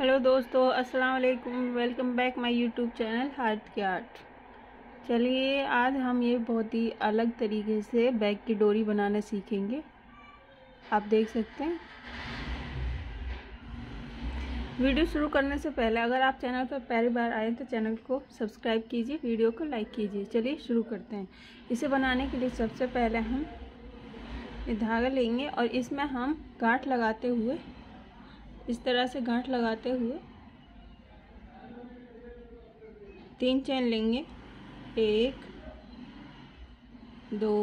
Hello दोस्तों, अस्सलाम वालेकुम। Welcome back my YouTube channel heart की आर्ट। चलिए आज हम ये बहुत ही अलग तरीके से बैग की डोरी बनाना सीखेंगे। आप देख सकते हैं। वीडियो शुरू करने से पहले अगर आप चैनल पर पहली बार आए तो चैनल को सब्सक्राइब कीजिए, वीडियो को लाइक कीजिए। चलिए शुरू करते हैं। इसे बनाने के लिए सबसे पहले हम ये धागा लेंगे और इसमें हम गांठ लगाते हुए, इस तरह से गांठ लगाते हुए 3 चेन लेंगे। 1 2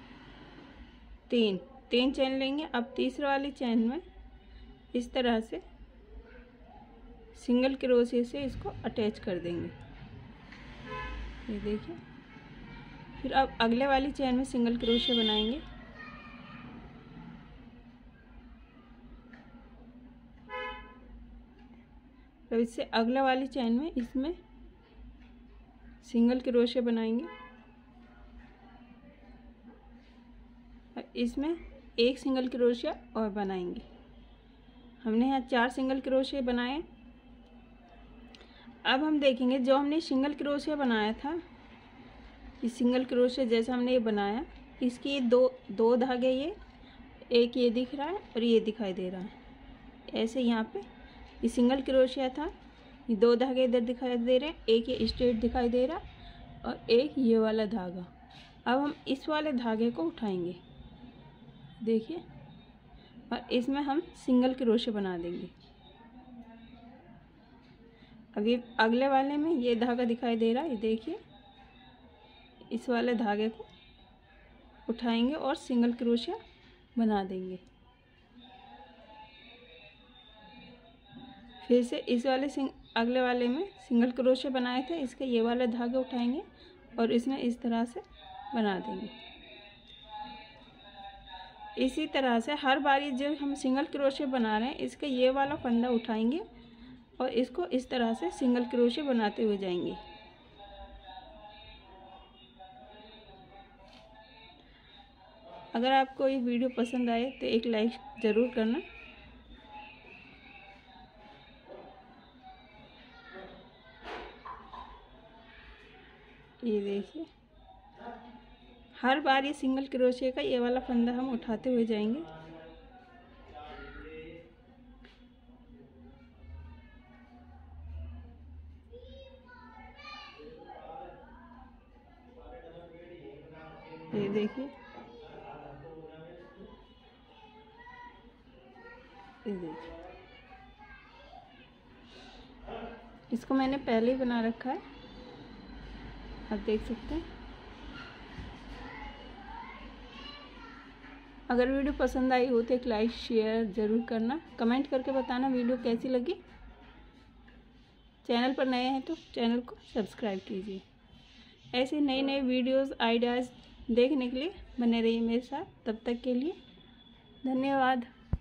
3 चेन लेंगे। अब तीसरे वाली चेन में इस तरह से सिंगल क्रोशे से इसको अटैच कर देंगे। ये देखिए। फिर अब अगले वाली चेन में सिंगल क्रोशे बनाएंगे। अब इससे अगले वाली चेन में इसमें सिंगल क्रोशे बनाएंगे। और इसमें एक सिंगल क्रोशिया और बनाएंगे। हमने यहाँ 4 सिंगल क्रोशिया बनाए। अब हम देखेंगे जो हमने सिंगल क्रोशिया बनाया था, इस सिंगल क्रोशिया जैसा हमने ये बनाया, इसकी दो धागे, एक ये दिख रहा है और ये दिखाई दे रहा है। ऐसे यहाँ पे ये सिंगल क्रोशिया था, ये 2 धागे इधर दिखाई दे रहे हैं, एक ये स्ट्रेट दिखाई दे रहा और एक ये वाला धागा। अब हम इस वाले धागे को उठाएंगे, देखिए, और इसमें हम सिंगल क्रोशे बना देंगे। अब ये अगले वाले में ये धागा दिखाई दे रहा है, ये देखिए, इस वाले धागे को उठाएंगे और सिंगल क्रोशिया बना देंगे। फिर से इस वाले अगले वाले में सिंगल क्रोशे बनाए थे, इसके ये वाले धागे उठाएंगे और इसमें इस तरह से बना देंगे। इसी तरह से हर बारी जब हम सिंगल क्रोशे बना रहे हैं, इसका ये वाला फंदा उठाएंगे और इसको इस तरह से सिंगल क्रोशे बनाते हुए जाएंगे। अगर आपको ये वीडियो पसंद आए तो एक लाइक ज़रूर करना। ये देखिए, हर बार ये सिंगल क्रोशे का ये वाला फंदा हम उठाते हुए जाएंगे। ये देखिए, ये देखिए, इसको मैंने पहले ही बना रखा है, आप देख सकते हैं। अगर वीडियो पसंद आई हो तो एक लाइक शेयर ज़रूर करना। कमेंट करके बताना वीडियो कैसी लगी। चैनल पर नए हैं तो चैनल को सब्सक्राइब कीजिए। ऐसे नए नए वीडियोस आइडियाज़ देखने के लिए बने रहिए मेरे साथ। तब तक के लिए धन्यवाद।